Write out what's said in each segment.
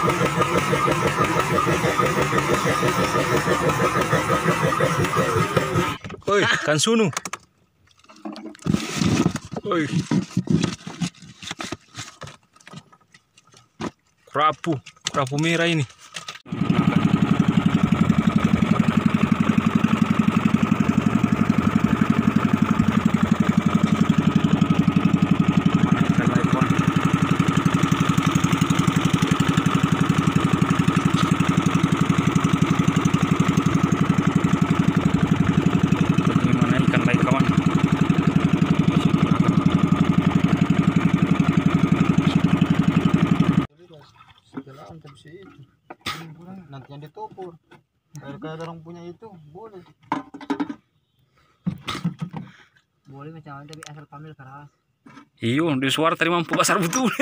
Oi, ikan sunu. Oi. Kerapu merah ini. Nanti yang ditopor kalau orang punya itu boleh macam tapi asal panggil keras. Iyo, di suara tadi mampu besar betul.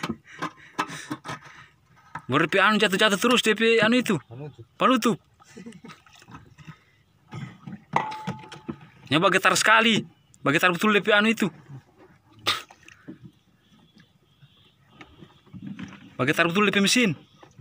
Berarti anu jatuh-jatuh terus DP anu itu. Penutup. Nyoba getar sekali. Getar betul DP anu itu. Getar betul DP mesin.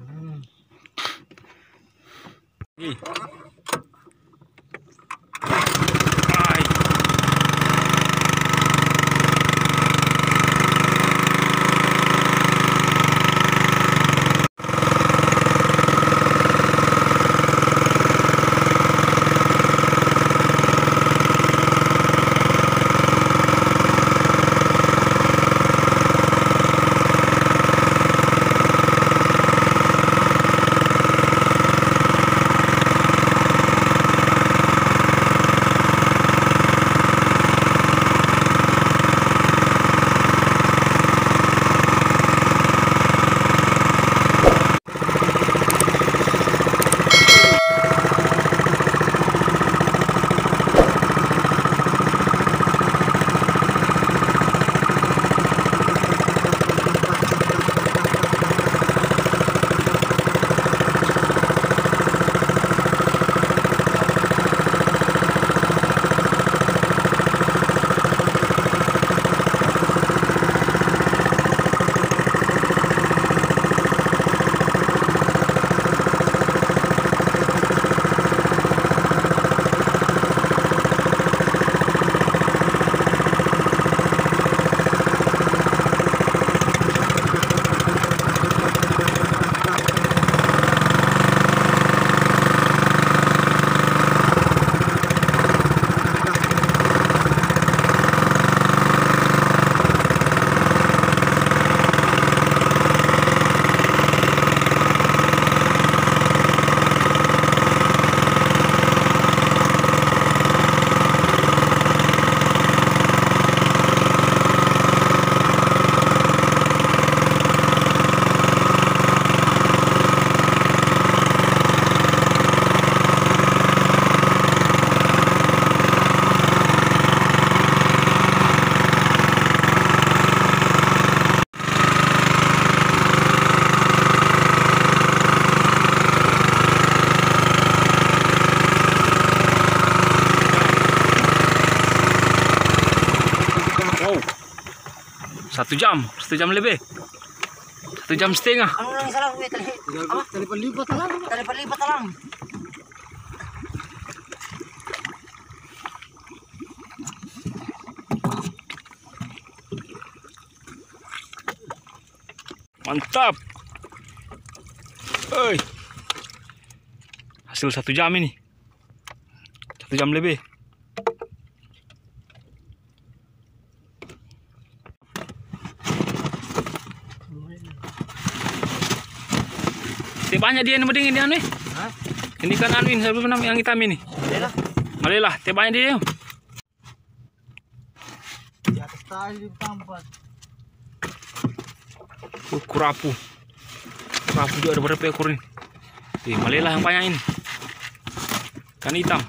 Satu jam lebih. 1,5 jam. Anu lagi salah gue tadi. Apa? Tadi perlibat alam. Mantap. Hasil 1 jam ini. 1 jam lebih. Banyak dia yang ini anu nih. Ini kan anu ini yang hitam ini. Malelah, banyak dia. Di atas tali tempat. Kerapu juga ada berapa ekor ini. Malelah yang banyak ini. Kan hitam.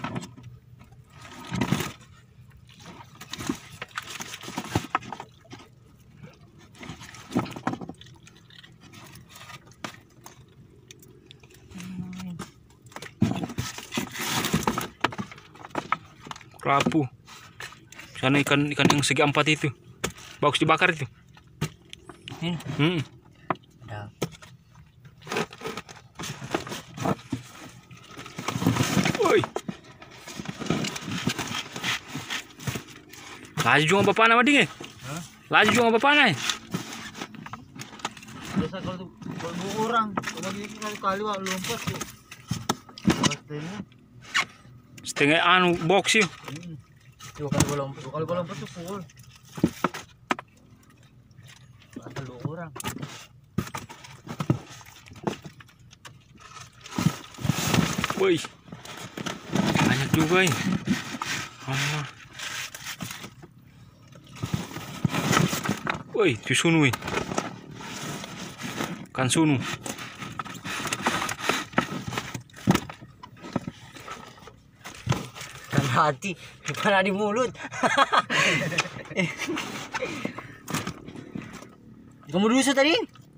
Kerapu. Sana ikan yang segi 4 itu. Bagus dibakar itu. Ada. Laju juga bapak nama ding. Hah? Laju juga bapak nai. Biasa kalau tuh kalau 2 orang, kalau lagi kali wah lompat tuh. Pastinya. Setengah anu box yuk. 2 kali gua lompat, 2 kali gua lompat tuh full. Asal 2 orang. Woi. Banyak juga ini. Allah. Woi, itu sunu ini. Kan sunu. Kan hati, bukan di mulut. Kamu dusu tadi?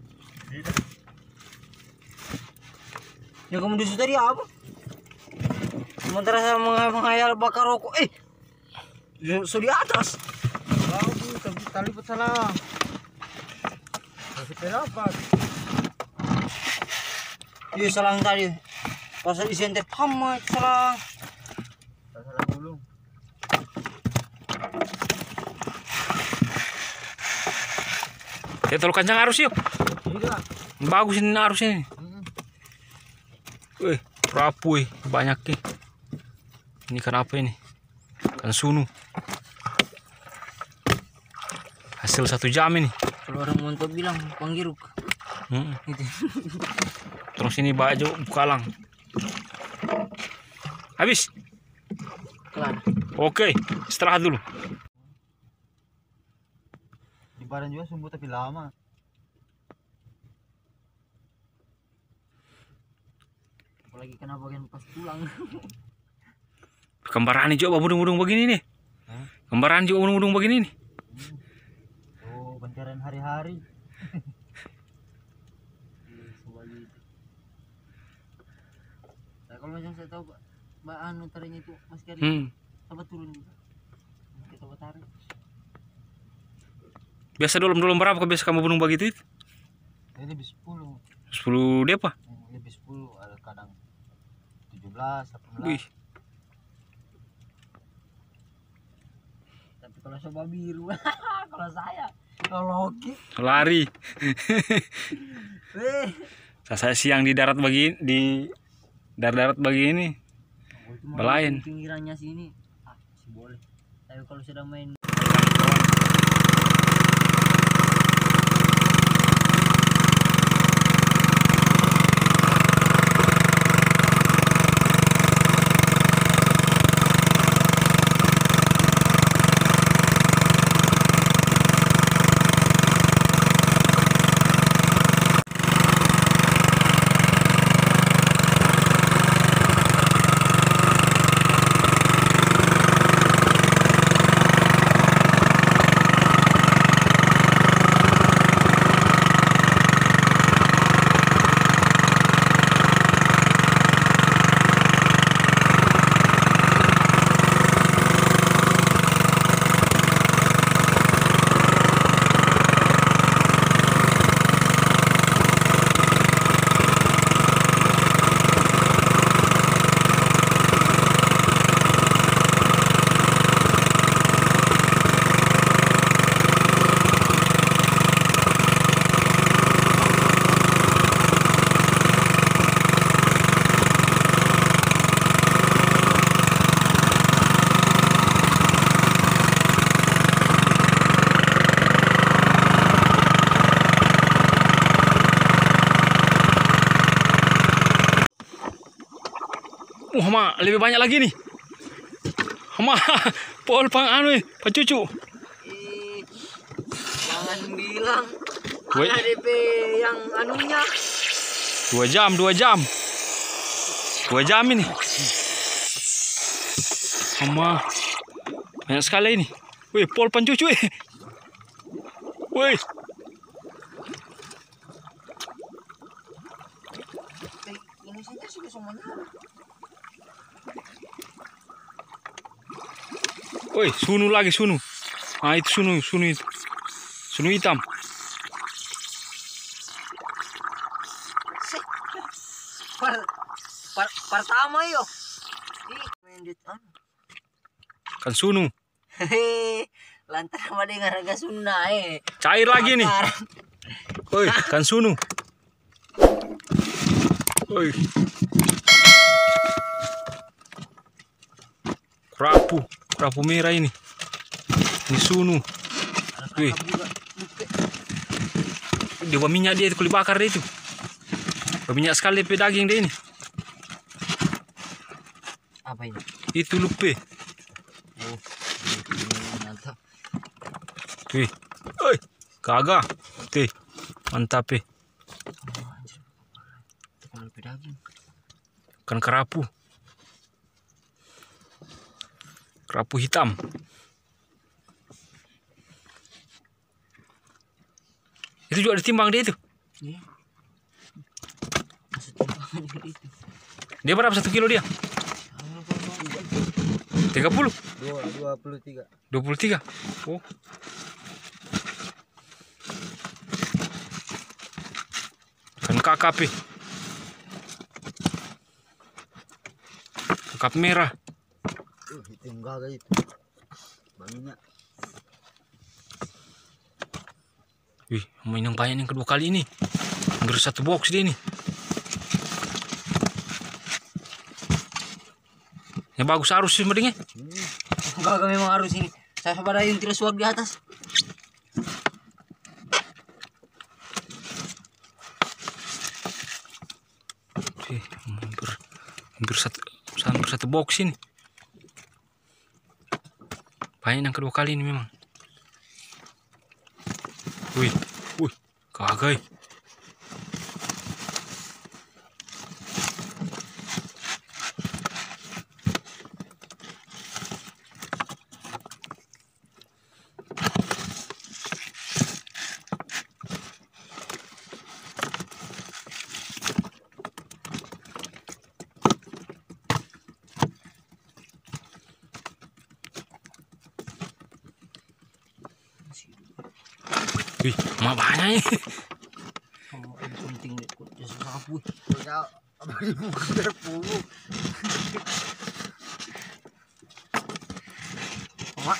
Yang kamu dusu tadi apa? Sementara saya menghayal bakar rokok. So di atas. Tali salah. Masih dapat. Iya salang tadi. Pas disentet pamat salang. Salah gulung. Ya terlalu kencang arus yuk. Tidak. Bagus ini arusnya ini. Wih, rapuh banyak nih. Ini kan apa ini? Kan sunu. Hasil 1 jam ini. Kalau orang montok bilang panggiruk. Gitu. Terus ini baju bukalang. Habis. Kelar. Oke, istirahat dulu. Di badan juga sumbu tapi lama. Apalagi kena bagian pas pulang. Kembaran juga budung-budung begini nih. Hah? Kembaran juga budung-budung begini nih. Oh, pencarian hari-hari. Nah, kalau macam saya tahu Mbak Anu taringnya itu Mas Kari. Coba turun juga. Kita coba tarik. Biasa dolom berapa biasa kamu budung begitu? Ini lebih 10. 10 dia apa? Lebih 10, ada kadang 17, 18. Wih. Tapi kalau coba biru, kalau saya, kalau hoki, Lari. Saya siang di darat begini, di darat begini. Belayan. Pinggirannya sini, sih boleh. Tapi kalau sudah main Hama, lebih banyak lagi nih. Hama, pol pang anu Pak Cucu. jangan bilang Woi. ada DP yang anunya 2 jam, 2 jam. 2 jam ini. Hama. Banyak sekali ini. Wih, pol pan Cucu Wih. ini saja sudah semuanya. Woi, sunu lagi sunu. Ah itu sunu itu. Sunu hitam. Pertama yo. Main di Kan sunu. Lantaran sama dengan harga Sunda Cair lagi nih. Woi, ikan sunu. Woi. Kerapu merah ini. Ini sunu. Wih. Dia bawa minyak dia itu, kulit bakar dia itu. Berminyak sekali pe daging dia ini. Apa ini? Itu lupe. Oh, mantap. Wih. Oi, kagak. Teh. Mantap pe. Oh, anjir. Itu kan lupa daging. Kan kerapu. Kerapu hitam. Itu juga ditimbang dia itu. Iya. Masuk timbangan juga itu. Dia berapa 1 kilo dia? 30? 23. 23? Oh. Kan KKP. Kakap merah. Itu enggak itu. Banyak. Wih, main yang banyak yang kedua kali ini. Hampir 1 box dia ini. Yang bagus arus sih mendingnya. Enggak memang harus ini. Saya pada yang tidak suap di atas. Wih, hampir satu box ini. Banyak yang kedua kali ini memang. Wih, kagak. Wih, mak banyak ini. Oh, ini penting deh. Kok sapu. Ya, apa di muka berpuluh. Mak.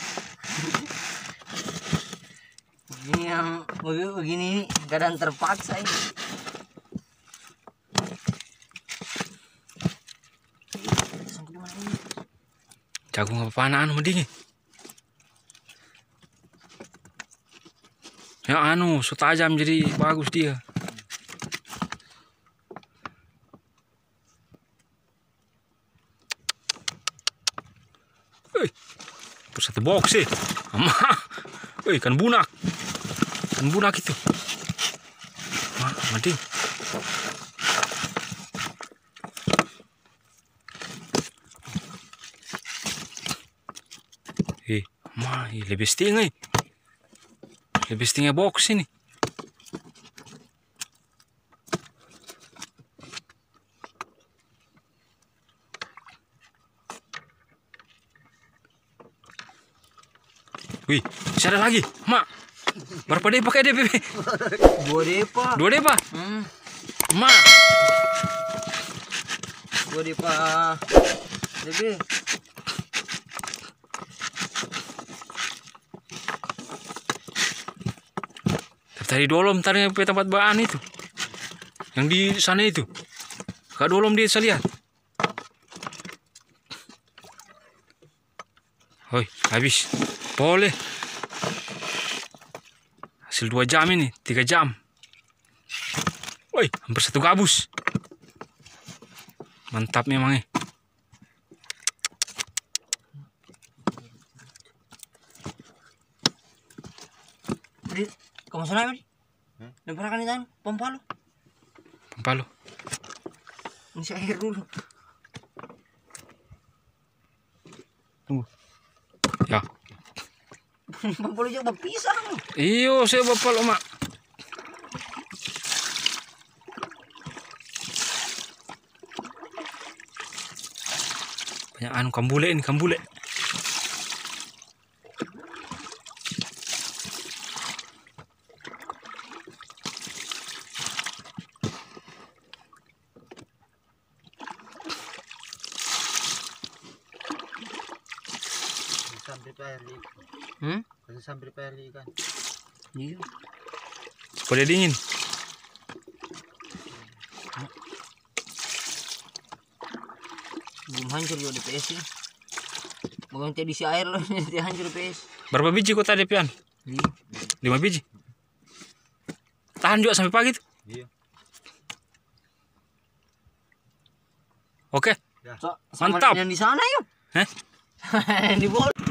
Begini yang begini keadaan terpaksa ini. Sangkut di mana ini? Jagung apa panaan mending. Ya anu, so tajam jadi bagus dia. Satu box sih. Ikan bunak. Ikan bunak itu. Mati. Lebih setinggi. Lebih setinggi box ini. Wih, masih ada lagi, mak. Berapa depa kayak DP? 2 depa. 2 depa? Mak. 2 depa. DP. Tadi dolom tadi tempat bahan itu. Yang di sana itu. Kak dolom dia saya lihat. Hoi, habis. Boleh. Hasil 2 jam ini, 3 jam. Woi, hampir 1 gabus. Mantap memang nih. Tadi kamu sana ini? Lemparkan itu pompalo. Pompalo. Isi air dulu. Tunggu. Ya. Pompalo juga pisang. Iyo, saya bapak mak. Banyak anu kambule ini, kambule. PRI. Kasih sambil PRI kan. Iya. Supaya dingin. Belum hancur juga DPS ya. Mau ganti edisi air loh, nanti hancur DPS. Berapa biji kok tadi Pian? 5 biji. Tahan juga sampai pagi tuh. Iya. Oke. Ya. Sama Mantap. yang di sana yuk. Hah? Di bawah.